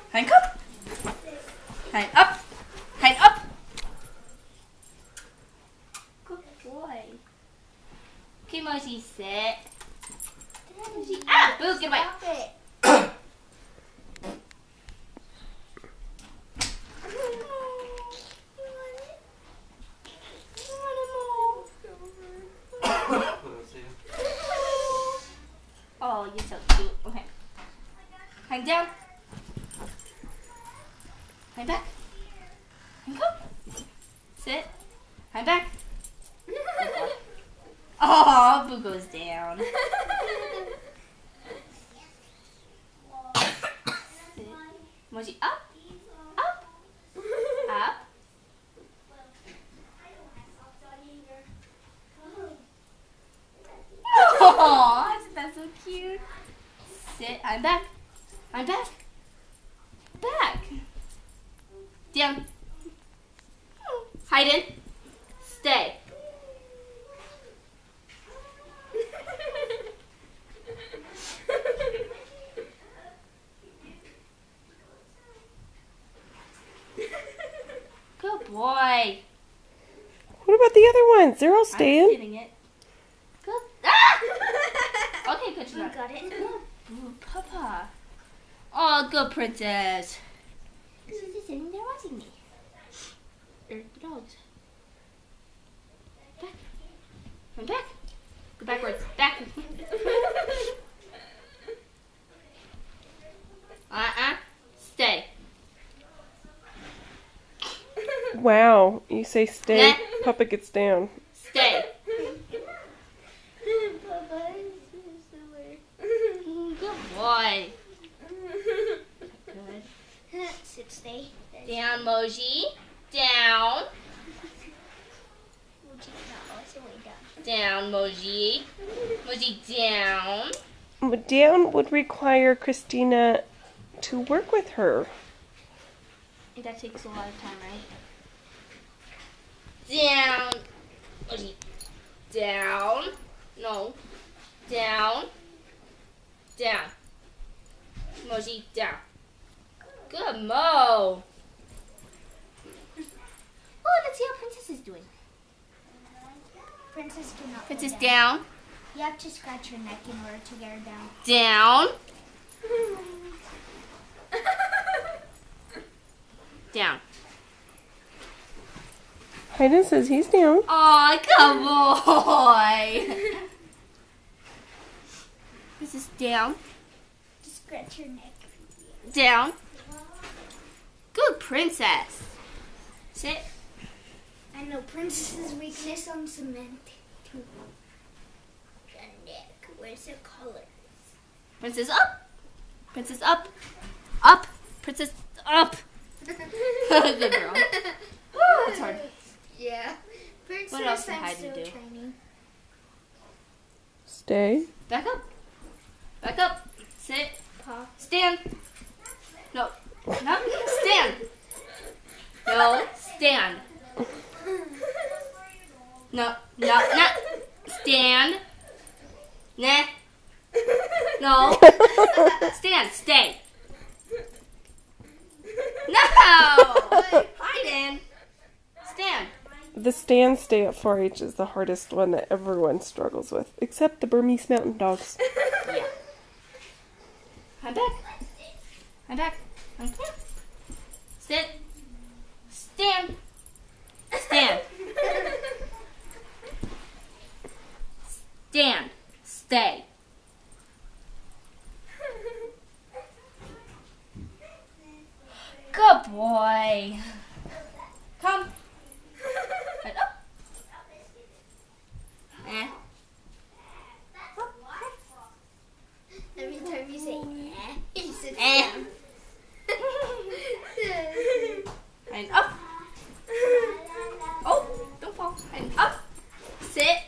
Hand up. Hand up. Hand up. Good boy. Okay, Moji, sit. Moji, ah! Boo, get away. Stop it. Oh, you're so cute. Okay. Hang down. Hang back. Hang up. Sit. Hang back. Oh, Boo goes down. Sit. Moji, up. Up. Up. Oh, isn't that so cute? Sit. I'm back. I'm back. Back. Down. Hide in. Stay. Good boy. What about the other ones? They're all I'm staying. getting it. Good. Ah! Okay, good You job. got it. Ooh, Papa. Oh, good princess. She's just sitting there watching me. Or the dogs. Back. I'm back. Go backwards. Back. Stay. Wow. You say stay, Nah. Papa gets down. Stay. Papa is Good boy. Good. Sit, stay. Down, Moji. Down. Down, Moji. Moji, down. But down would require Christina to work with her. That takes a lot of time, right? Down. Moji. Down. No. Down. Down. Moji, down. Good, Mo. Oh, let's see how Princess is doing. Princess, do not. Princess, go down. You have to scratch your neck in order to get her down. Down. Down. Hayden says he's down. Aw, good boy. Princess, down. Just scratch your neck. Down. Good princess. Sit. I know Princess's weakness on cement. Too. The neck. Where's the color? Princess up. Princess up. Up. Princess up. Good girl. That's hard. Yeah. Princess, What else can I'm Hayden still do? training. Stay. Back up. Back up. Sit. Paw. Stand. No. No. Stand. No. Stand. No. No. No. Stand. Nah. No. Stand. Stay. No. Hayden. Stand. The stand stay at 4-H is the hardest one that everyone struggles with, except the Burmese mountain dogs. Yeah. I'm back. I'm back. I'm back. Sit. Stand. Stand. Stand. Stay. Good boy.